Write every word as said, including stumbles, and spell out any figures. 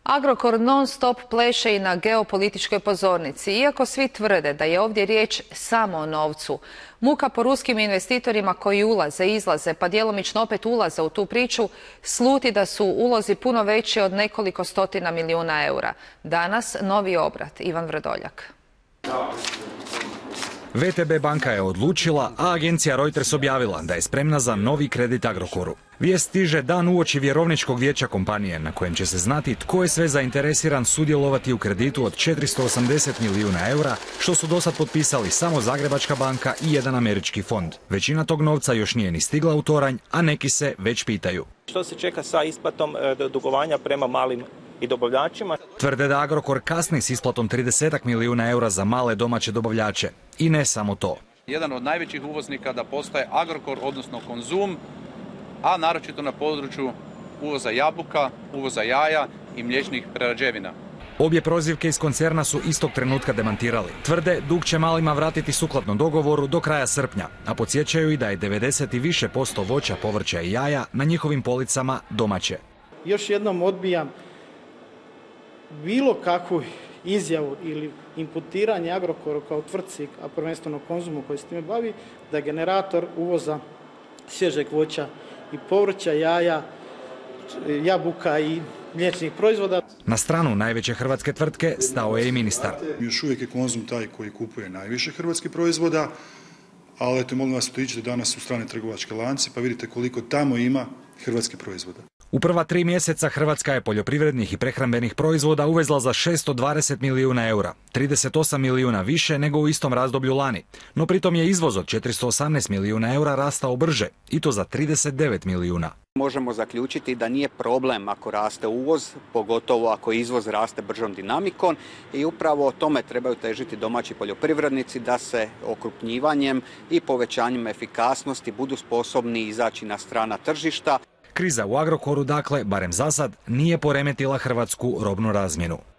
Agrokor non stop pleše i na geopolitičkoj pozornici. Iako svi tvrde da je ovdje riječ samo o novcu, muka po ruskim investitorima koji ulaze, izlaze, pa djelomično opet ulaze u tu priču, sluti da su ulozi puno veći od nekoliko stotina milijuna eura. Danas novi obrat. Ivan Vrdoljak. V T B banka je odlučila, a agencija Reuters objavila da je spremna za novi kredit Agrokoru. Vijest stiže dan uoči vjerovničkog vijeća kompanije, na kojem će se znati tko je sve zainteresiran sudjelovati u kreditu od četiristo osamdeset milijuna eura, što su dosad potpisali samo Zagrebačka banka i jedan američki fond. Većina tog novca još nije ni stigla u toranj, a neki se već pitaju. Što se čeka sa isplatom dugovanja prema malim i dobavljačima? Tvrde da Agrokor kasni s isplatom trideset milijuna eura za male domaće dobavljače. I ne samo to. Jedan od najvećih uvoznika da postaje Agrokor, odnosno Konzum, a naročito na području uvoza jabuka, uvoza jaja i mliječnih prerađevina. Obje prozivke iz koncerna su istog trenutka demantirali. Tvrde, dug će malima vratiti sukladno dogovoru do kraja srpnja, a podsjećaju i da je devedeset i više posto voća, povrća i jaja na njihovim policama domaće. Još jednom odbijam bilo kakvu izjavu ili imputiranje Agrokoru kao tvrtci, a prvenstveno Konzumu koji se time bavi, da je generator uvoza svježeg voća i povrća, jaja, jabuka i mliječnih proizvoda. Na stranu najveće hrvatske tvrtke stao je i ministar. Još uvijek je Konzum taj koji kupuje najviše hrvatskih proizvoda, ali eto, molim vas, otiđite danas u strane trgovačke lance pa vidite koliko tamo ima hrvatskih proizvoda. U prva tri mjeseca Hrvatska je poljoprivrednih i prehrambenih proizvoda uvezla za šesto dvadeset milijuna eura, trideset osam milijuna više nego u istom razdoblju lani. No pritom je izvoz od četiristo osamnaest milijuna eura rastao brže, i to za trideset devet milijuna. Možemo zaključiti da nije problem ako raste uvoz, pogotovo ako izvoz raste bržom dinamikom, i upravo o tome trebaju težiti domaći poljoprivrednici, da se okrupnjivanjem i povećanjem efikasnosti budu sposobni izaći na strana tržišta. Kriza u Agrokoru, dakle, barem zasad, nije poremetila hrvatsku robnu razmjenu.